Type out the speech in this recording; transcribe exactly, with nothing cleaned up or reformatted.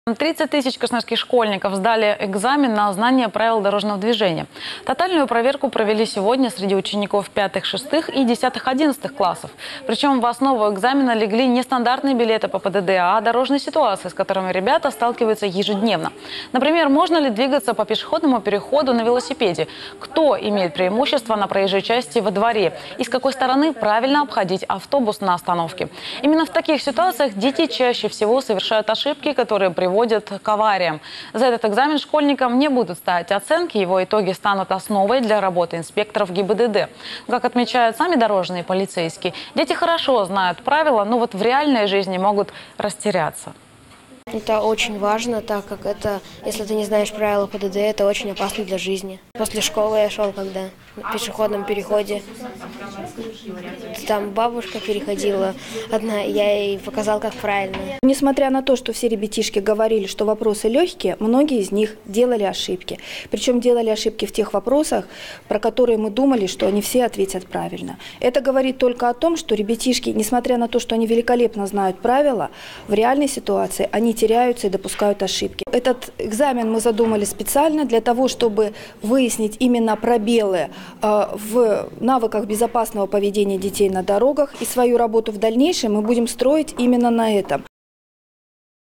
тридцать тысяч красноярских школьников сдали экзамен на знание правил дорожного движения. Тотальную проверку провели сегодня среди учеников пятых, шестых и десятых, одиннадцатых классов. Причем в основу экзамена легли не стандартные билеты по ПДД, а дорожные ситуации, с которыми ребята сталкиваются ежедневно. Например, можно ли двигаться по пешеходному переходу на велосипеде? Кто имеет преимущество на проезжей части во дворе? И с какой стороны правильно обходить автобус на остановке? Именно в таких ситуациях дети чаще всего совершают ошибки, которые приводят приводят к авариям. За этот экзамен школьникам не будут ставить оценки, его итоги станут основой для работы инспекторов ГИБДД. Как отмечают сами дорожные полицейские, дети хорошо знают правила, но вот в реальной жизни могут растеряться. Это очень важно, так как это, если ты не знаешь правила ПДД, это очень опасно для жизни. После школы я шел, когда на пешеходном переходе, там бабушка переходила одна, я ей показал, как правильно. Несмотря на то, что все ребятишки говорили, что вопросы легкие, многие из них делали ошибки. Причем делали ошибки в тех вопросах, про которые мы думали, что они все ответят правильно. Это говорит только о том, что ребятишки, несмотря на то, что они великолепно знают правила, в реальной ситуации они теряются и допускают ошибки. Этот экзамен мы задумали специально для того, чтобы выяснить именно пробелы э, в навыках безопасного поведения детей на дорогах. И свою работу в дальнейшем мы будем строить именно на этом.